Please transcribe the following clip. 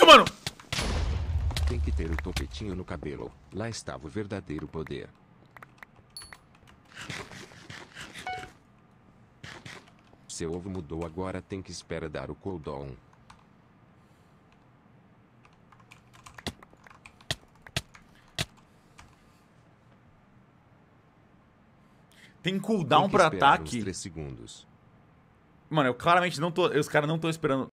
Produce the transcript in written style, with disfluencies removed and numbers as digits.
isso, mano? Tem que ter o topetinho no cabelo. Lá estava o verdadeiro poder. Seu ovo mudou, agora tem que esperar dar o cooldown. Tem cooldown pra esperar uns ataque. 3 segundos. Mano, eu claramente não tô... Os caras não estão esperando.